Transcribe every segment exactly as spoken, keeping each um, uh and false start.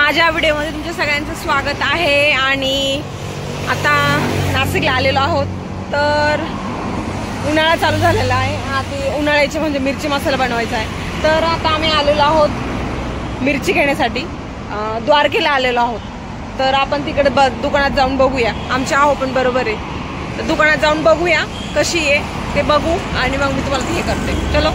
माझ्या व्हिडिओमध्ये तुमच्या सगळ्यांचं स्वागत आहे। आणि आता नाशिकला आलेलो आहोत, तर उन्हाळा चालू झालेला आहे। आता उन्हाळ्याचे म्हणजे मिरची मसाला बनवायचा आहे, तर आता आम्ही आलेलो आहोत मिरची घेण्यासाठी। द्वारकेला आलेलो आहोत, तर आपण तिकडे दुकानात जाऊन बघूया। आमच्या आहो पण बरोबर आहे, तर दुकानात जाऊन बघूया कशी आहे ते बघू, आणि मग मी तुम्हाला हे करते। चलो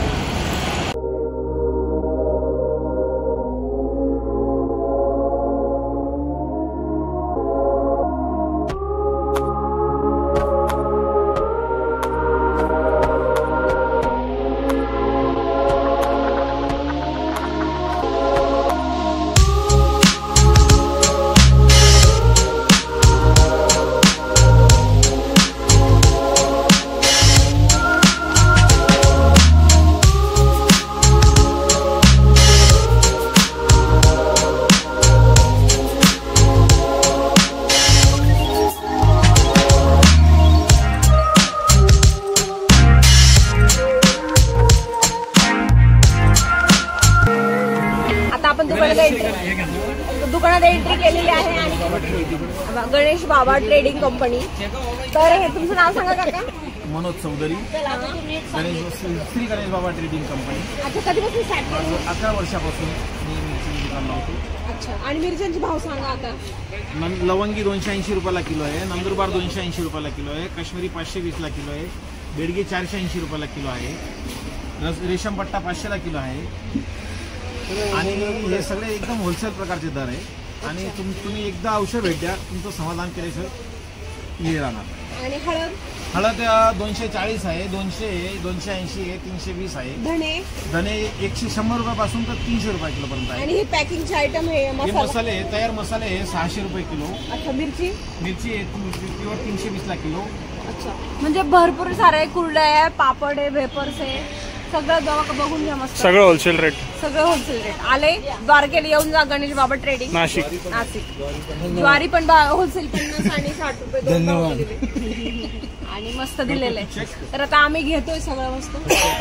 दुकानात एंट्री केलेली आहे आणि गणेश बाबा ट्रेडिंग कंपनी। तर हे तुमचं नाव सांगा काका? मनोज चौधरी, गणेश श्री गणेश बाबा ट्रेडिंग कंपनी। अच्छा, कधीपासून स्टार्ट केलं? अकरा वर्षापासून मी मिरची दुकान लावतो। अच्छा, आणि मिरच्यांचे भाव सांगा आता? लवंगी दोनशे ऐंशी रुपयाला किलो आहे, नंदुरबार दोनशे ऐंशी रुपयाला किलो आहे, काश्मीरी पाचशे वीसला किलो आहे, बेडगे चारशे ऐंशी रुपयाला किलो आहे, रेशम पट्टा पाचशेला किलो आहे। आणि हे सगळे एकदम होलसेल प्रकारचे दर आहे, आणि तुम तुम्ही एकदा औषध भेट द्या, तुमचं समाधान केल्याशिवाय हे राहणार। आणि हळद हळद दोनशे चाळीस आहे, दोनशे दोनशे ऐंशी आहे, तीनशे वीस आहे। धने धने एकशे शंभर रुपयापासून तर तीनशे रुपये किलो पर्यंत आहे। आणि हे पॅकिंगचे आयटम हे मसाले तयार मसाले हे सहाशे रुपये किलो। अच्छा, मिरची मिरची प्युअर तीनशे वीसला किलो। अच्छा, म्हणजे भरपूर सारे कुरड्या आहे, पापड आहे, वेपर्स आहे, सगळं बघून घ्या मस्त। सगळं होलसेल रेट, सगळं होलसेल रेट। आले द्वारकेला येऊन जा, गणेश बाबा ट्रेडिंग नाशिक नाशिक ज्वारी पण होलसेल पन्नास आणि साठ रुपये दोन आणि मस्त दिलेलं आहे। तर आता आम्ही घेतोय सगळं मस्त।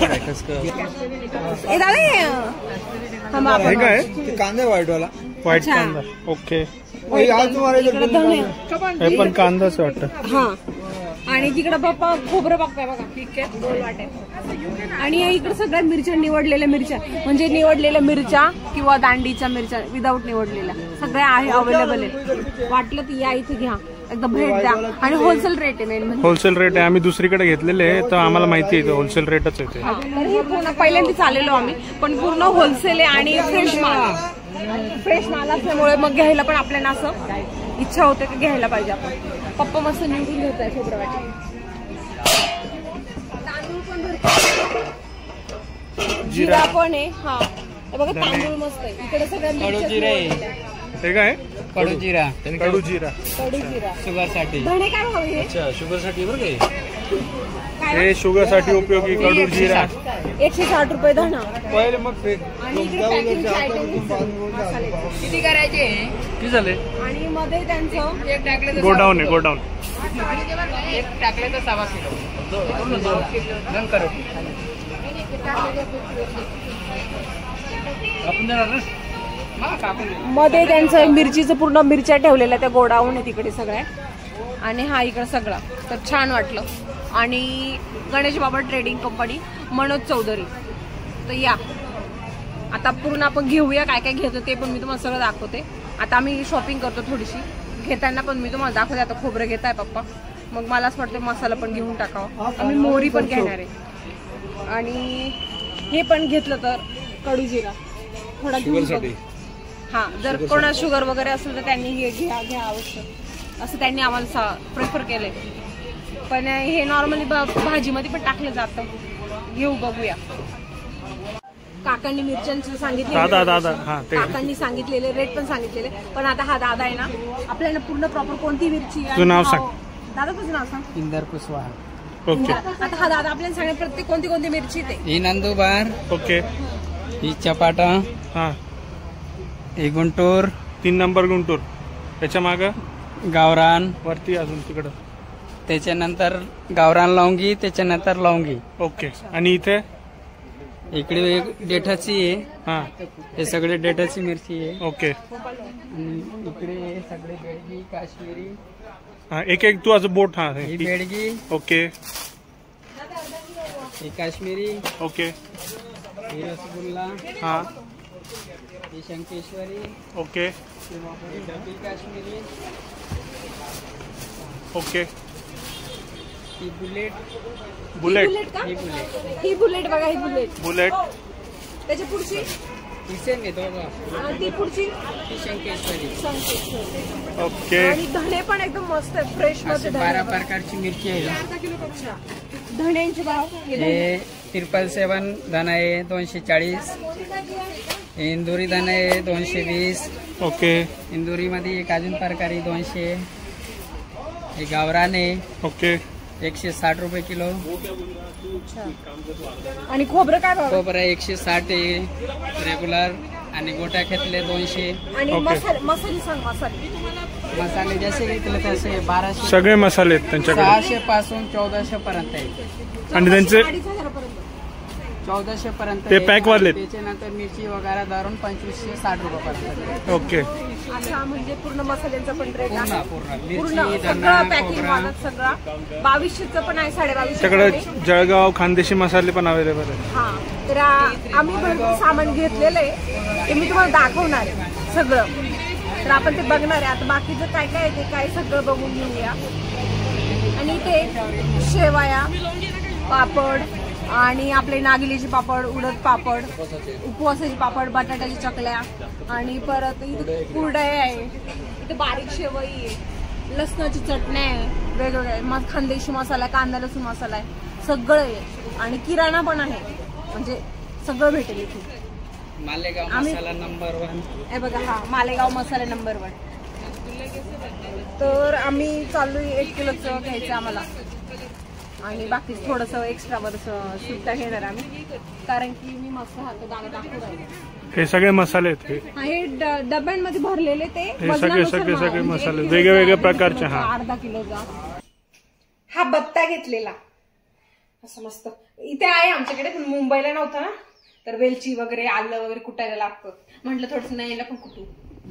हे कांदा व्हाईटवाला व्हाईट कांदा, ओके। हे पण कांदाच वाटतं। हा, आणि तिकडे बाप्पा खोबरं बघताय बघा, ठीक आहे, दोन वाटे। आणि इकडे सगळ्या मिरच्या, निवडलेल्या मिरच्या, म्हणजे निवडलेल्या मिरच्या किंवा दांडीच्या मिरच्या विदाऊट निवडलेल्या सगळ्या आहे, अवेलेबल आहे। वाटलं तर या इथे घ्या, एकदम भेट द्या। आणि होलसेल रेट आहे, मेन म्हणजे होलसेल रेट आहे। आम्ही दुसरीकडे घेतलेले आहे, तर आम्हाला माहिती आहे होलसेल रेटच आहे ते। तर हे पूर्ण पहिल्यांदाच आलेलो आम्ही, पण पूर्ण होलसेल आहे आणि फ्रेश माल, फ्रेश माल असल्यामुळे मग घ्यायला पण आपल्याला असं इच्छा होते की घ्यायला पाहिजे आपण। पप्पा मस्त निवडून घेत आहे खोबरं वाटी, तांदूळ पण भरपूर, जिरा पण आहे। हा, बघा तांदूळ मस्त आहे। इकडे सगळ्या हे काय कडू जिरा, कडू जिरा, कडू जिरा शुगर साठी। धणे काय भाव आहे? अच्छा, शुगर साठी बरं काय, हे शुगर साठी उपयोगी कडू जिरा एकशे साठ रुपये धणा। पहिले मग किती करायचे? किती झाले? आणि मध्ये त्यांचं एक टाकले गोडाऊन आहे, गोडाऊन एक टाकले तर सहा किलो दोन करो आपण देणार ना। मध्ये त्यांचं मिरचीचं पूर्ण मिरच्या ठेवलेल्या त्या गोडाऊन आहे तिकडे सगळ्या, आणि हा इकडे सगळा। तर छान वाटलं। आणि गणेश बाबा ट्रेडिंग कंपनी, मनोज चौधरी। तर या आता पूर्ण आपण घेऊया, काय काय घेतो ते पण मी तुम्हाला सगळं दाखवते। आता आम्ही शॉपिंग करतो थोडीशी, घेताना पण मी तुम्हाला दाखवते। आता खोबरं घेत आहे पप्पा, मग मलाच वाटतं मसाला पण घेऊन टाकावा। आम्ही मोहरी पण घेणार आहे, आणि हे पण घेतलं तर कडू जिरा थोडा घेऊन। हा, जर कोणा शुगर वगैरे असेल तर त्यांनी हे घ्या घ्या आवश्यक, असं त्यांनी आम्हाला प्रेफर केलंय। पण हे नॉर्मली भाजीमध्ये पण टाकलं जातं, घेऊ बघूया। काकांनी मिरच्यांचं सांगितलं, काकांनी सांगितलेले रेट पण सांगितलेले, पण आता हा दादा आहे ना, आपल्याला पूर्ण प्रॉपर कोणती मिरची आहे नाव सांग दादा, तुझं नाव सांग? इंदर कुशवाहा। ओके, आता हा दादा आपल्याला सांगेल प्रत्येक कोणती कोणती मिरची ते। ही नंदुरबार, ओके, ही चपाटा, हा, ही गुंटूर, तीन नंबर गुंटूर, त्याच्या माग गावरान, वरती अजून तिकडं त्याच्यानंतर गावरान लवंगी, त्याच्यानंतर लवंगी। ओके, आणि इथे इकडे एक डेटाची आहे, हा हे सगळे डेटाची मिरची आहे. ओके. आणि इकडे हे सगळे बेडगी काश्मीरी. हा एक एक तू आज बोट. हा ही बेडगी. ओके ही काश्मीरी. ओके. ही रसगुल्ला. हा ही शंकेश्वरी. ओके ही डबी काश्मीरी. ओके. ही बुलेट. बुलेट. का ही बुलेट. ही बुलेट बघा, ही बुलेट. बुलेट. त्याची पुढची ही सेम आहे दोघं. आणि ती पुढची ही शंकेश्वरी. ओके. आणि धणे पण एकदम मस्त आहे, फ्रेश मध्ये असे धणे बारा बघा. प्रकारची मिरची आहे. अच्छा. धण्यांचे भाव हे धणे. हे ट्रिपल सेवन धन आहे दोनशे चाळीस. हे इंदुरी धन आहे दोनशे वीस. ओके. इंदुरी मध्ये एक अजून प्रकारी दोनशे. हे गावरान आहे ओके. एकशे साठ रुपये किलो. आणि खोबरं काय भाव आहे? खोबरं एकशे साठ आहे रेग्युलर. आणि गोट्या घेतले दोनशे. आणि ओके. मसाले मसाले सांग मसाले. मसाले जसे घेतले तसे बाराशे. सगळे मसाले आहेत त्यांच्याकडे. सहाशे पासून चौदाशे पर्यंत आहे. आणि त्यांचे अडीच हजारापर्यंत. चौदाशे पर्यंत ते आहे. पॅक वाले? त्याच्यानंतर मिरची वगैरे धरून पंचवीसशे साठ रुपयापर्यंत. ओके. अच्छा, म्हणजे पूर्ण मसाल्यांचा पण रेट पूर्ण आहे. पूर्ण पूर्ण मिरची सगळं धना पॅकिंग खोबरा. वाला सगळा बावीसशेचं पण आहे, साडे त्याकडे बावीसशे. जळगाव खानदेशी मसाले पण अवेलेबल आहे. हा, तर आ- आम्ही भरपूर सामान घेतलेलं आहे, ते मी तुम्हाला दाखवणार आहे सगळं. तर आपण ते बघणार आहे आता. बाकीचं काय काय आहे ते काय सगळं बघून घेऊया. आणि ते शेवया, पापड आणि आपले नागिलीचे पापड, उडद पापड, उपवासाचे पापड, बटाट्याची चकल्या आणि परत इथे कुरडया आहे, इथे बारीक शेवई आहे, लसणाची चटणी आहे, वेगवेगळे मग खानदेशी मसाला, कांदा लसूण मसाला आहे, सगळं आहे. आणि किराणा पण आहे, म्हणजे सगळं भेटेल इथे. मालेगाव आम्ही- मसाला नंबर वन. हे बघा, हा मालेगाव मसाला नंबर वन. तर आम्ही चाललोय एक किलोचं घ्यायचं आम्हाला. आणि बाकी थोडंसं एक्स्ट्रावर सुट्टा घेणार आम्ही, कारण की मी मस्त हात दाणे दाखवू राहिले. हे सगळे मसाले आहेत हे. हा, हे ड- डब्यांमध्ये भरलेले ते हे वजनानुसार सगळे- सगळे- भाव. सगळे म्हणजे मसाले, एक वेगवेगळ्या किलोचा, प्रकारचे, अर्धा हा. अर्धा किलोचा. हा बत्ता घेतलेला असं मस्त. इथे आहे आमच्याकडे, पण मुंबईला नव्हता ना, तर वेलची वगैरे आलं वगैरे कुटायला लागतं. म्हटलं थोडस न्यायला पण कुटू.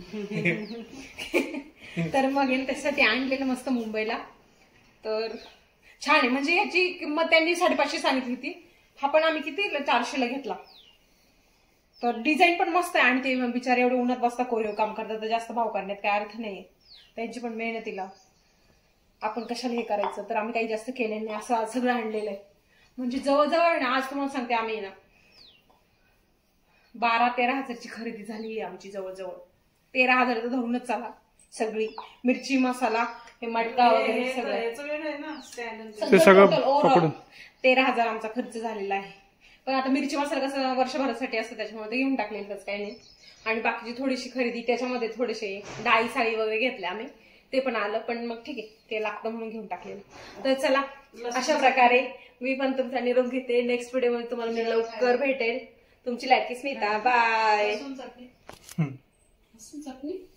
तर मग हे त्यासाठी आणलेलं मस्त मुंबईला. तर छान आहे, म्हणजे याची किंमत त्यांनी साडेपाचशे सांगितली होती. हा पण आम्ही किती चारशेला घेतला. तर डिझाईन पण मस्त आहे. आणि ते बिचारे एवढे उन्हात बसता कोरीव काम करतात, तर जास्त भाव करण्यात काय अर्थ नाहीये. त्यांची पण मेहनतीला आपण कशाला हे करायचं. तर आम्ही काही जास्त केलेलं नाही, असं आज सगळं आणलेलं आहे. म्हणजे जवळजवळ ना, आज तुम्हाला सांगते, आम्ही ना बारा तेरा हजारची खरेदी झाली आहे आमची. जवळजवळ तेरा हजार तर धरूनच चाला. सगळी मिरची, मसाला, हे मटका वगैरे सगळं ते सगळं total overall पकडून तेरा हजार आमचा खर्च झालेला आहे. पण आता मिरची मसाला कसं वर्षभरासाठी असतं, त्याच्यामुळे ते घेऊन टाकलेलं तसं काही नाही. आणि बाकीची थोडीशी खरेदी त्याच्यामध्ये थोडेसे डाळी साळी वगैरे घेतले आम्ही, ते पण आलं. पण मग ठीक आहे, ते लागतं म्हणून घेऊन टाकलेलं. तर चला, अशा प्रकारे मी पण तुमचा निरोप घेते. नेक्स्ट व्हिडिओ मध्ये तुम्हाला मी लवकर भेटेल. तुमची लाडकी स्मिता. बाय. चटणी